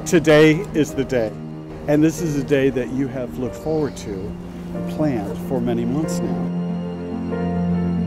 Today is the day. And this is a day that you have looked forward to and planned for many months now.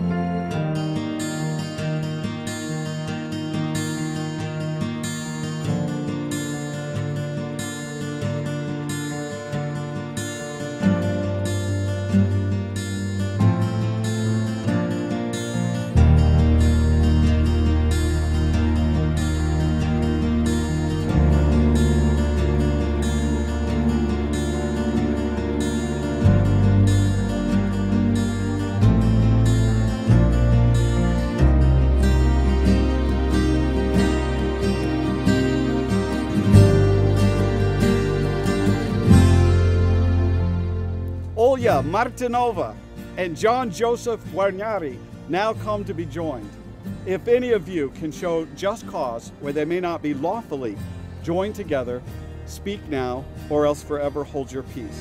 Olya Martinova and John Joseph Guarnieri now come to be joined. If any of you can show just cause where they may not be lawfully joined together, speak now, or else forever hold your peace.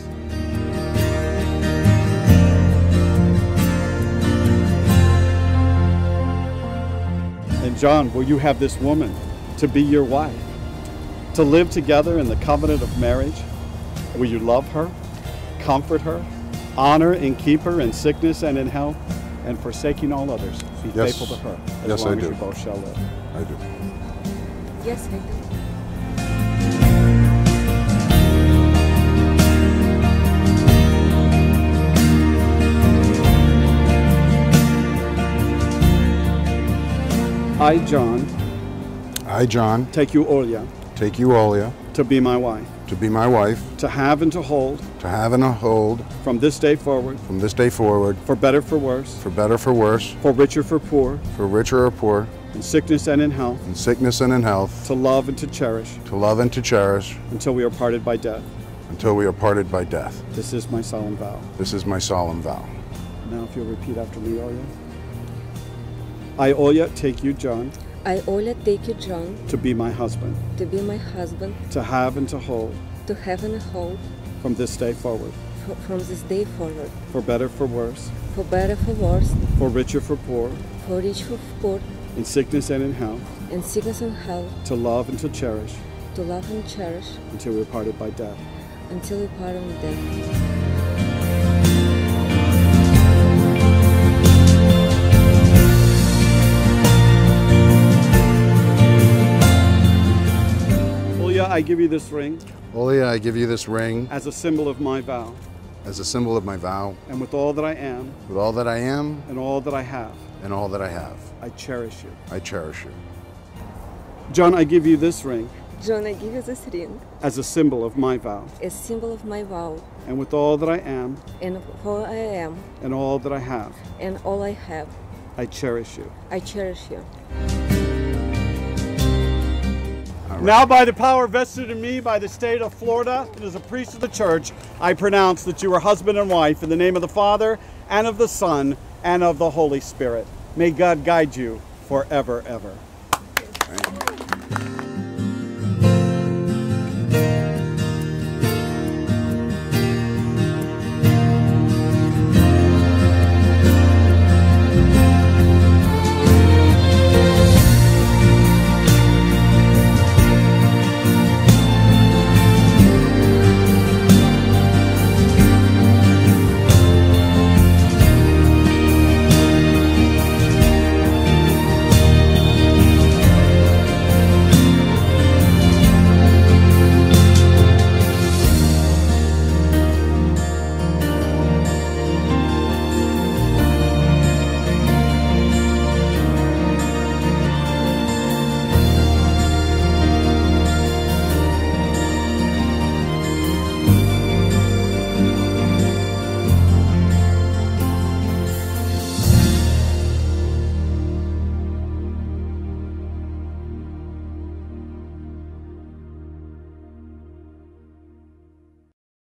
And John, will you have this woman to be your wife, to live together in the covenant of marriage? Will you love her, comfort her, honor and keep her in sickness and in health, and forsaking all others, be faithful to her as long as you both shall live? I do. Yes, I do. I, John, take you, Olya, to be my wife, to have and to hold, from this day forward, for better, for worse, for richer, for poor, in sickness and in health, to love and to cherish, until we are parted by death. This is my solemn vow. Now if you'll repeat after me, Olya. I, Olya, take you, John, I, Olya, take you, John, to be my husband, to have and to hold, from this day forward, for better, for worse, for richer, for poor, in sickness and in health, to love and to cherish, until we are parted by death. Olya, I give you this ring as a symbol of my vow, and with all that I am and all that I have, I cherish you. John, I give you this ring as a symbol of my vow, and with all that I am and all that I have, I cherish you. Now, by the power vested in me by the state of Florida and as a priest of the church, I pronounce that you are husband and wife in the name of the Father and of the Son and of the Holy Spirit. May God guide you forever, ever.